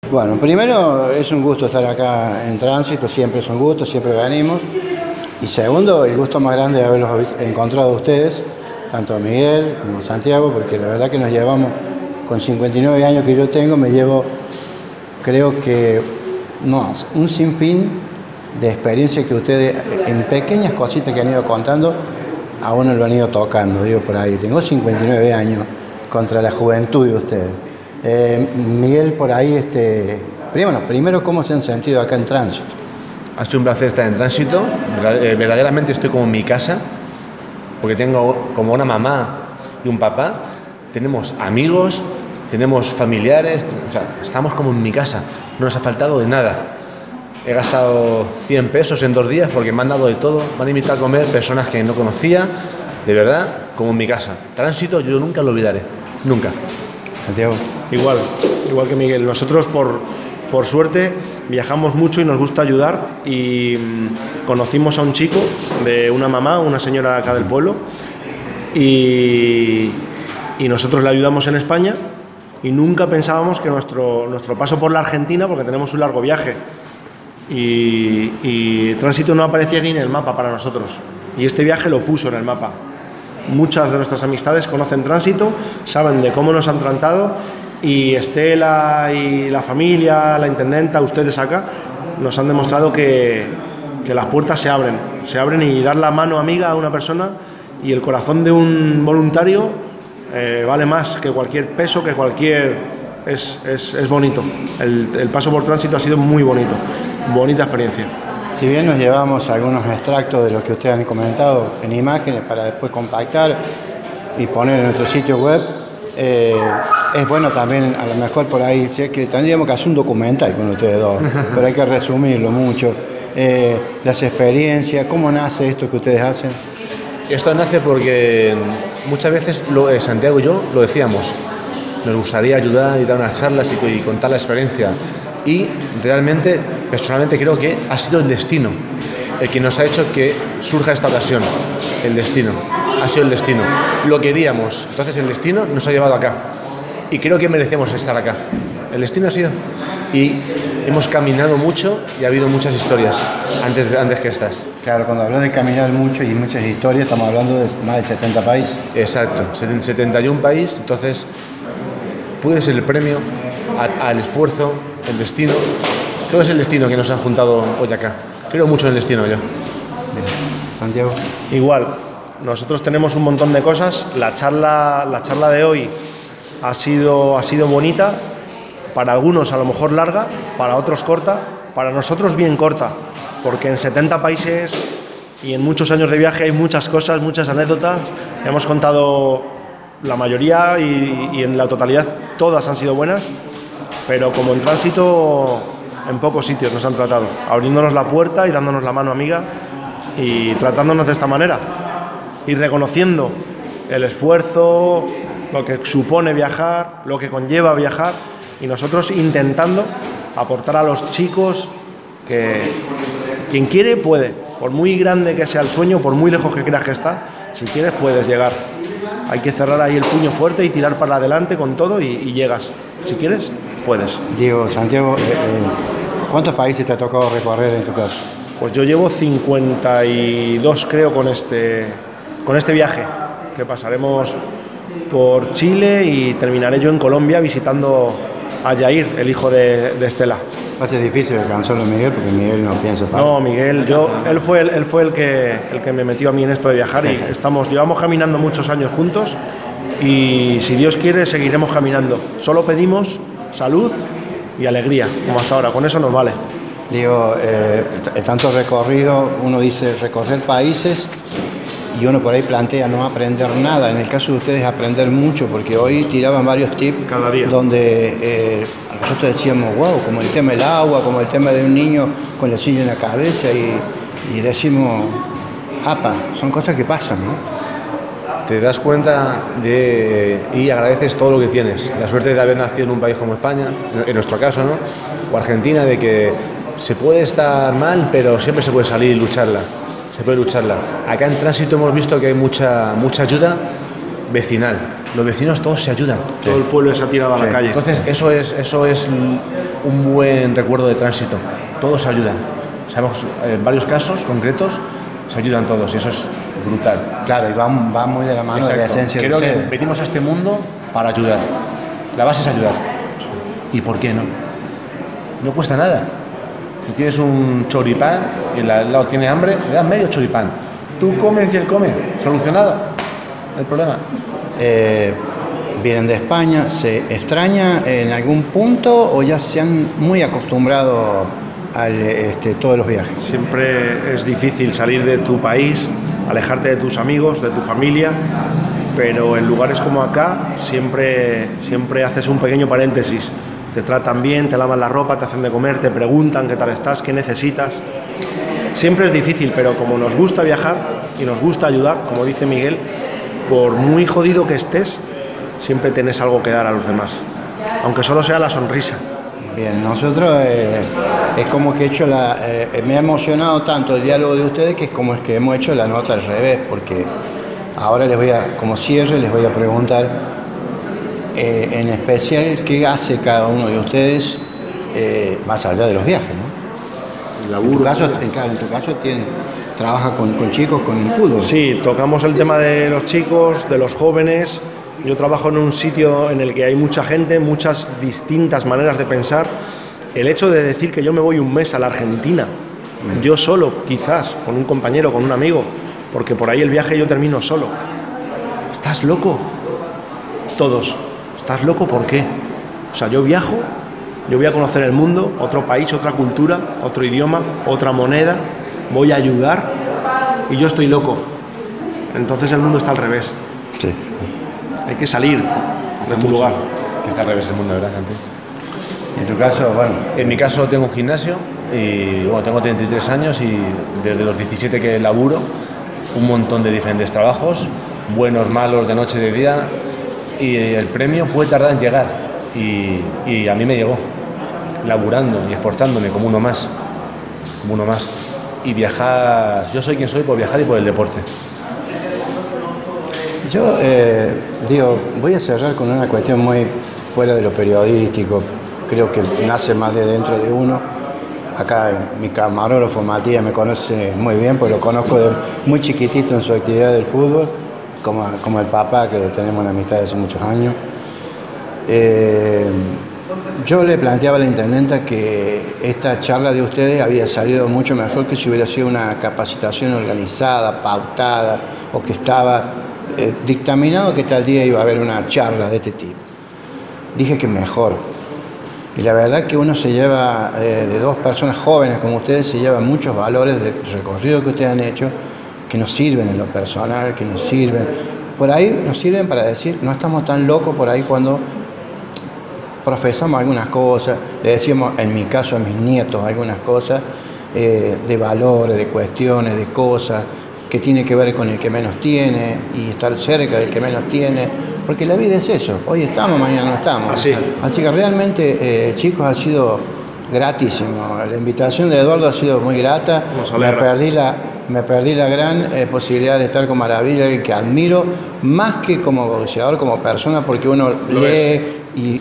Bueno, primero es un gusto estar acá en Tránsito, siempre es un gusto, siempre venimos. Y segundo, el gusto más grande de haberlos encontrado a ustedes, tanto a Miguel como a Santiago, porque la verdad que nos llevamos, con 59 años que yo tengo, me llevo, creo que, no, un sinfín de experiencia que ustedes, en pequeñas cositas que han ido contando, a uno lo han ido tocando, digo por ahí. Tengo 59 años contra la juventud de ustedes. Miguel, por ahí, primero, ¿cómo se han sentido acá en Tránsito? Ha sido un placer estar en Tránsito, verdaderamente estoy como en mi casa, porque tengo como una mamá y un papá, tenemos amigos, tenemos familiares, o sea, estamos como en mi casa, no nos ha faltado de nada. He gastado 100 pesos en 2 días porque me han dado de todo, me han invitado a comer personas que no conocía, de verdad, como en mi casa. Tránsito yo nunca lo olvidaré, nunca. Santiago. Igual que Miguel. Nosotros, por suerte, viajamos mucho y nos gusta ayudar, y conocimos a un chico de una mamá, una señora acá del pueblo, y nosotros le ayudamos en España, y nunca pensábamos que nuestro paso por la Argentina, porque tenemos un largo viaje, y Tránsito no aparecía ni en el mapa para nosotros, y este viaje lo puso en el mapa. Muchas de nuestras amistades conocen Tránsito, saben de cómo nos han tratado, y Estela y la familia, la intendenta, ustedes acá, nos han demostrado que las puertas se abren, y dar la mano amiga a una persona y el corazón de un voluntario vale más que cualquier peso, que cualquier... Es bonito. El paso por Tránsito ha sido muy bonito, bonita experiencia. Si bien nos llevamos algunos extractos de lo que ustedes han comentado en imágenes para después compactar y poner en nuestro sitio web, es bueno también, a lo mejor por ahí, si es que tendríamos que hacer un documental con ustedes dos, pero hay que resumirlo mucho. Las experiencias, ¿cómo nace esto que ustedes hacen? Esto nace porque muchas veces Santiago y yo lo decíamos, nos gustaría ayudar y dar unas charlas y contar la experiencia, y realmente, personalmente creo que ha sido el destino el que nos ha hecho que surja esta ocasión. El destino, ha sido el destino, lo queríamos, entonces el destino nos ha llevado acá y creo que merecemos estar acá. El destino ha sido, y hemos caminado mucho y ha habido muchas historias antes que estas. Claro, cuando hablas de caminar mucho y muchas historias, estamos hablando de más de 70 países. Exacto, 71 países, entonces puede ser el premio al esfuerzo, el destino. Todo es el destino que nos ha juntado hoy acá. Creo mucho en el destino yo. Santiago. Igual, nosotros tenemos un montón de cosas. La charla de hoy ha sido bonita. Para algunos a lo mejor larga, para otros corta, para nosotros bien corta, porque en 70 países y en muchos años de viaje hay muchas cosas, muchas anécdotas. Hemos contado la mayoría y en la totalidad todas han sido buenas, pero como en Tránsito, en pocos sitios nos han tratado, abriéndonos la puerta y dándonos la mano amiga y tratándonos de esta manera y reconociendo el esfuerzo, lo que supone viajar, lo que conlleva viajar, y nosotros intentando aportar a los chicos que quien quiere puede, por muy grande que sea el sueño, por muy lejos que creas que está, si quieres puedes llegar. Hay que cerrar ahí el puño fuerte y tirar para adelante con todo y llegas. Si quieres, puedes. Diego, Santiago, ¿cuántos países te ha tocado recorrer en tu caso? Pues yo llevo 52, creo, con este viaje, que pasaremos por Chile y terminaré yo en Colombia visitando a Jair, el hijo de Estela. Va a ser difícil alcanzarlo a Miguel, porque Miguel no piensa para. No, Miguel, él fue el que me metió a mí en esto de viajar, y llevamos caminando muchos años juntos, y si Dios quiere seguiremos caminando. Solo pedimos salud y alegría, como hasta ahora, con eso nos vale. Digo, tanto recorrido, uno dice recorrer países y uno por ahí plantea no aprender nada. En el caso de ustedes, aprender mucho, porque hoy tiraban varios tips cada día, donde nosotros decíamos, wow, como el tema del agua, como el tema de un niño con la silla en la cabeza, y decimos, apa, son cosas que pasan, ¿no? Te das cuenta y agradeces todo lo que tienes. La suerte de haber nacido en un país como España, en nuestro caso, ¿no? O Argentina, de que se puede estar mal, pero siempre se puede salir y lucharla. Se puede lucharla. Acá en Tránsito hemos visto que hay mucha ayuda vecinal. Los vecinos todos se ayudan. Todo el pueblo se ha tirado a la calle. Entonces eso es un buen recuerdo de tránsito. Todos se ayudan. Sabemos en varios casos concretos, se ayudan todos y eso es brutal. Claro, y va muy de la mano. Exacto. De la esencia Creo de que ustedes. venimos a este mundo para ayudar. La base es ayudar. ¿Y por qué no? No cuesta nada. Si tienes un choripán y al lado tiene hambre, le das medio choripán. Tú comes y él come. Solucionado el problema. Vienen de España, ¿se extraña en algún punto o ya se han muy acostumbrado a todos los viajes? Siempre es difícil salir de tu país, alejarte de tus amigos, de tu familia, pero en lugares como acá siempre haces un pequeño paréntesis. Te tratan bien, te lavan la ropa, te hacen de comer, te preguntan qué tal estás, qué necesitas. Siempre es difícil, pero como nos gusta viajar y nos gusta ayudar, como dice Miguel, por muy jodido que estés, siempre tienes algo que dar a los demás, aunque solo sea la sonrisa. Bien, nosotros es como que he hecho me ha emocionado tanto el diálogo de ustedes que es como es que hemos hecho la nota al revés, porque ahora como cierre, les voy a preguntar en especial qué hace cada uno de ustedes más allá de los viajes, ¿no? En tu caso trabaja con chicos, con fútbol. Sí, tocamos el tema de los chicos, de los jóvenes. Yo trabajo en un sitio en el que hay mucha gente, muchas distintas maneras de pensar. El hecho de decir que yo me voy un mes a la Argentina, yo solo, quizás, con un compañero, con un amigo, porque por ahí el viaje yo termino solo. ¿Estás loco? Todos. ¿Estás loco por qué? O sea, yo viajo, yo voy a conocer el mundo, otro país, otra cultura, otro idioma, otra moneda, voy a ayudar y yo estoy loco. Entonces el mundo está al revés. Sí. Hay que salir de tu lugar. Que está al revés el mundo, ¿verdad, gente? En tu caso, bueno. En mi caso tengo un gimnasio y bueno, tengo 33 años y desde los 17 que laburo, un montón de diferentes trabajos, buenos, malos, de noche, de día, y el premio puede tardar en llegar y a mí me llegó, laburando y esforzándome como uno más. Y viajar, yo soy quien soy por viajar y por el deporte. Yo voy a cerrar con una cuestión muy fuera de lo periodístico, creo que nace más de dentro de uno. Acá mi camarógrafo Matías me conoce muy bien, pues lo conozco de muy chiquitito en su actividad del fútbol, como el papá, que tenemos una amistad de hace muchos años. Yo le planteaba a la intendenta que esta charla de ustedes había salido mucho mejor que si hubiera sido una capacitación organizada, pautada, o que estaba dictaminado que tal día iba a haber una charla de este tipo. Dije que mejor. Y la verdad que uno se lleva, de dos personas jóvenes como ustedes, se lleva muchos valores del recorrido que ustedes han hecho, que nos sirven en lo personal, que nos sirven. Por ahí nos sirven para decir, no estamos tan locos por ahí cuando profesamos algunas cosas, le decimos, en mi caso a mis nietos, algunas cosas de valores, de cuestiones, de cosas que tiene que ver con el que menos tiene y estar cerca del que menos tiene, porque la vida es eso, hoy estamos, mañana no estamos. Así que realmente, chicos, ha sido gratísimo. La invitación de Eduardo ha sido muy grata. Me perdí la gran posibilidad de estar con Maravilla, que admiro más que como boxeador, como persona, porque uno lee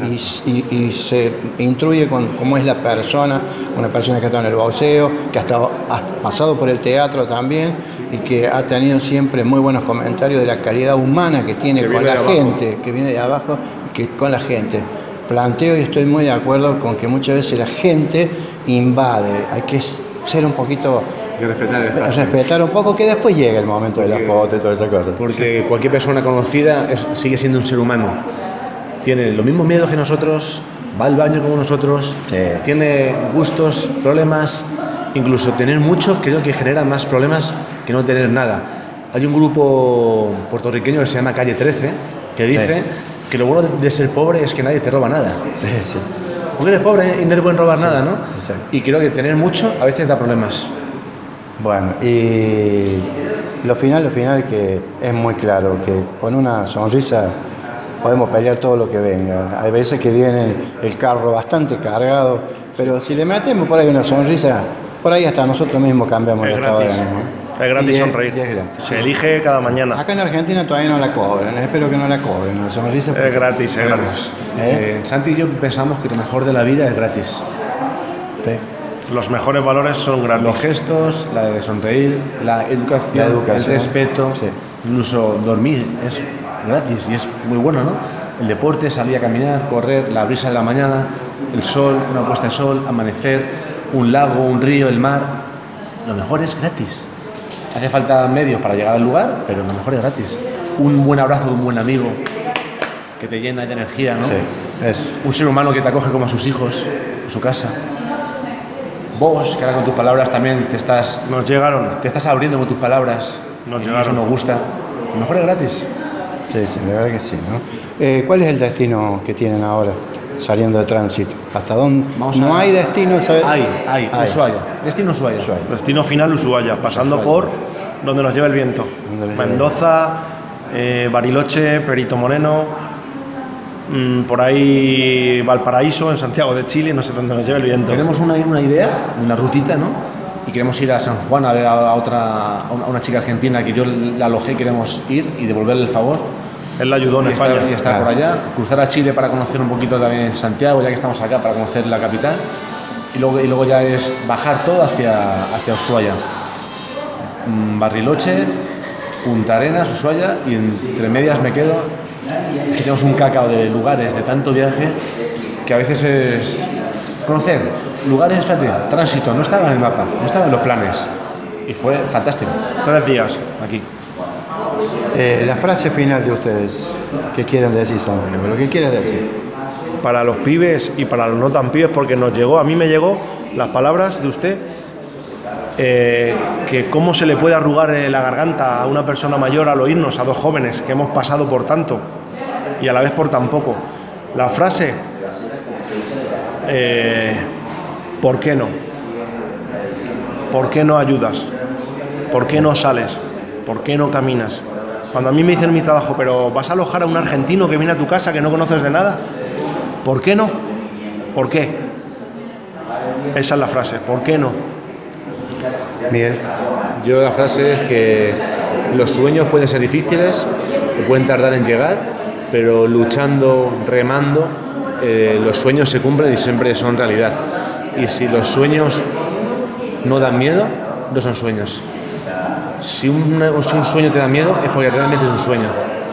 y se instruye con cómo es la persona, una persona que ha estado en el boxeo, que ha pasado por el teatro también y que ha tenido siempre muy buenos comentarios de la calidad humana que tiene con la gente, que viene de abajo, que con la gente. Planteo y estoy muy de acuerdo con que muchas veces la gente invade, hay que ser un poquito... respetar un poco, que después llega el momento de la foto y todas esas cosas. Porque cualquier persona conocida sigue siendo un ser humano. Tiene los mismos miedos que nosotros, va al baño como nosotros, tiene gustos, problemas, incluso tener mucho creo que genera más problemas que no tener nada. Hay un grupo puertorriqueño que se llama Calle 13 que dice que lo bueno de ser pobre es que nadie te roba nada. Sí. Porque eres pobre y no te pueden robar nada, ¿no? Exacto. Y creo que tener mucho a veces da problemas. Bueno, y lo final que es muy claro, que con una sonrisa podemos pelear todo lo que venga. Hay veces que viene el carro bastante cargado, pero si le metemos por ahí una sonrisa, por ahí hasta nosotros mismos cambiamos el estado de ánimo. Es gratis Y sonreír. y es gratis. Se elige cada mañana. Acá en Argentina todavía no la cobran, espero que no la cobren, la sonrisa. Es gratis, es gratis. Santi y yo pensamos que lo mejor de la vida es gratis. Sí. Los mejores valores son Los gratis. gestos, la de sonreír, la educación, el respeto, sí. incluso dormir es gratis y es muy bueno, ¿no? El deporte, salir a caminar, correr, la brisa de la mañana, el sol, una puesta de sol, amanecer, un lago, un río, el mar. Lo mejor es gratis. Hace falta medios para llegar al lugar, pero lo mejor es gratis. Un buen abrazo de un buen amigo que te llena de energía, ¿no? Sí, es. Un ser humano que te acoge como a sus hijos, en su casa. Vos, que ahora con tus palabras también te estás abriendo con tus palabras. Nos y llegaron. eso nos gusta. Lo mejor es gratis. Sí, sí, la verdad que sí, ¿no? ¿Cuál es el destino que tienen ahora saliendo de tránsito? ¿Hasta dónde? No hay destino, ¿sabes? Hay, Ushuaia. Destino Ushuaia. Destino final Ushuaia, pasando por donde nos lleva el viento. Donde nos lleva el Mendoza, Bariloche, Perito Moreno, por ahí Valparaíso, en Santiago de Chile, no sé dónde nos lleva el viento. Tenemos una idea, una rutita, ¿no? Y queremos ir a San Juan a ver a una chica argentina que yo la alojé, queremos ir y devolverle el favor. Él la ayudó en España. Y estar por allá, cruzar a Chile para conocer un poquito también Santiago, ya que estamos acá, para conocer la capital. Y luego ya es bajar todo hacia Ushuaia. Bariloche, Punta Arenas, Ushuaia, y entre medias me quedo. Es que tenemos un cacao de lugares, de tanto viaje, que a veces es conocer lugares, fíjate, tránsito, no estaba en el mapa, no estaba en los planes. Y fue fantástico. 3 días aquí. La frase final de ustedes, ¿qué quieren decir, Santiago? Lo que quieras decir. Para los pibes y para los no tan pibes, porque a mí me llegó las palabras de usted, que cómo se le puede arrugar la garganta a una persona mayor al oírnos, a 2 jóvenes que hemos pasado por tanto y a la vez por tan poco. La frase, ¿por qué no? ¿Por qué no ayudas? ¿Por qué no sales? ¿Por qué no caminas? Cuando a mí me dicen en mi trabajo, pero vas a alojar a un argentino que viene a tu casa que no conoces de nada, ¿por qué no? ¿Por qué? Esa es la frase, ¿por qué no? Miguel. Yo la frase es que los sueños pueden ser difíciles, pueden tardar en llegar, pero luchando, remando, los sueños se cumplen y siempre son realidad. Y si los sueños no dan miedo, no son sueños. Si un sueño te da miedo, es porque realmente es un sueño.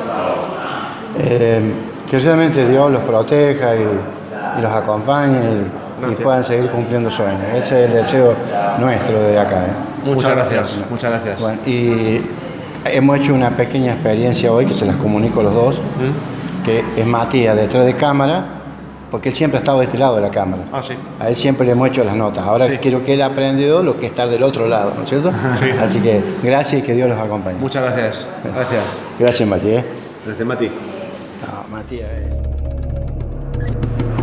Que realmente Dios los proteja y los acompañe y puedan seguir cumpliendo sueños. Ese es el deseo nuestro de acá. Muchas gracias. Muchas gracias. Bueno, y hemos hecho una pequeña experiencia hoy que se las comunico a los dos, que es Matías detrás de cámara, porque él siempre ha estado de este lado de la cámara. Ah, sí. A él siempre le hemos hecho las notas. Ahora Sí. quiero que él aprendió lo que es estar del otro lado, ¿no es cierto? Sí. Así que gracias y que Dios los acompañe. Muchas gracias. Gracias. Gracias, Matías. Gracias, Mati. No, Matías.